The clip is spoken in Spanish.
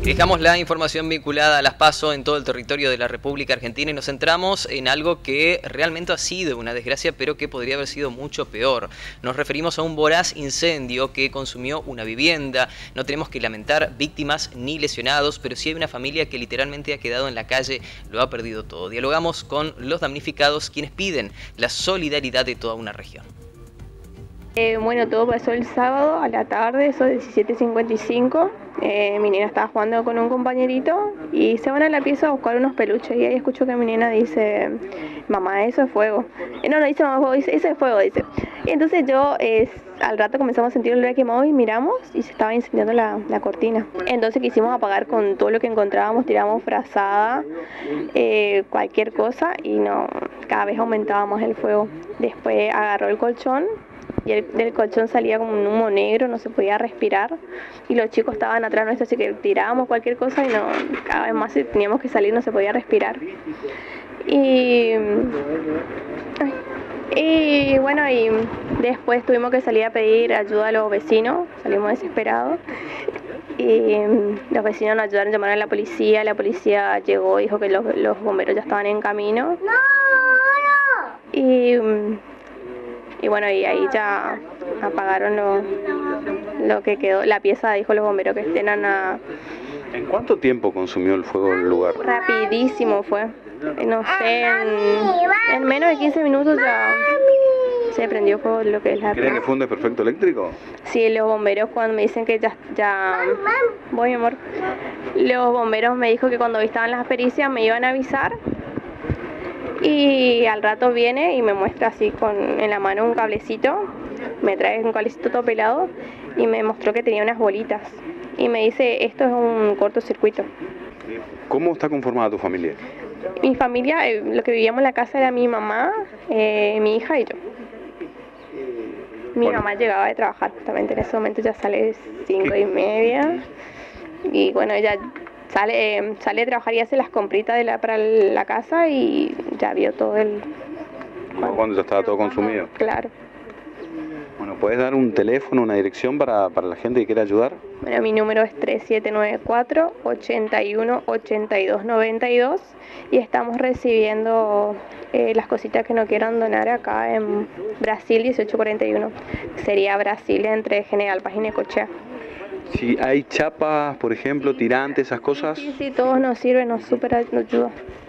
Dejamos la información vinculada a las PASO en todo el territorio de la República Argentina y nos centramos en algo que realmente ha sido una desgracia, pero que podría haber sido mucho peor. Nos referimos a un voraz incendio que consumió una vivienda. No tenemos que lamentar víctimas ni lesionados, pero sí hay una familia que literalmente ha quedado en la calle, lo ha perdido todo. Dialogamos con los damnificados, quienes piden la solidaridad de toda una región. Bueno, todo pasó el sábado a la tarde, eso 17:55. Mi nena estaba jugando con un compañerito y se van a la pieza a buscar unos peluches y ahí escucho que mi nena dice: mamá, eso es fuego. No dice mamá, fuego, dice, eso es fuego, dice. Y entonces yo al rato comenzamos a sentir el olor quemado y miramos y se estaba incendiando la cortina. Entonces quisimos apagar con todo lo que encontrábamos, tiramos frazada, cualquier cosa, y no, cada vez aumentaba más el fuego. Después agarró el colchón y del colchón salía como un humo negro, no se podía respirar y los chicos estaban atrás nuestro, así que tirábamos cualquier cosa y no, cada vez más teníamos que salir, no se podía respirar. Y bueno, y después tuvimos que salir a pedir ayuda a los vecinos, salimos desesperados y los vecinos nos ayudaron, llamaron a la policía llegó, dijo que los bomberos ya estaban en camino. Y bueno, y ahí ya apagaron lo que quedó, la pieza, dijo los bomberos que estén a... ¿En cuánto tiempo consumió el fuego el lugar? Rapidísimo fue, no sé, en menos de 15 minutos ya se prendió fuego lo que es la... ¿Creen que fue un desperfecto eléctrico? Sí, los bomberos cuando me dicen que ya... Voy, mi amor. Los bomberos me dijo que cuando estaban las pericias me iban a avisar. Y al rato viene y me muestra así en la mano un cablecito, me trae un cablecito todo pelado y me mostró que tenía unas bolitas. Y me dice, esto es un cortocircuito. ¿Cómo está conformada tu familia? Mi familia, lo que vivíamos en la casa era mi mamá, mi hija y yo. Mi mamá llegaba de trabajar justamente en ese momento, ya sale 5:30. Y bueno, ella sale a trabajar y hace las compritas para la casa y ya vio todo el... Cuando ya estaba todo consumido. Claro. Bueno, ¿puedes dar un teléfono, una dirección para la gente que quiera ayudar? Bueno, mi número es 3794-818292 y estamos recibiendo las cositas que nos quieran donar acá en Brasil 1841. Sería Brasil entre General Paz y Necochea. Si hay chapas, por ejemplo, tirantes, esas cosas. Sí, todos nos sirven, nos ayudan.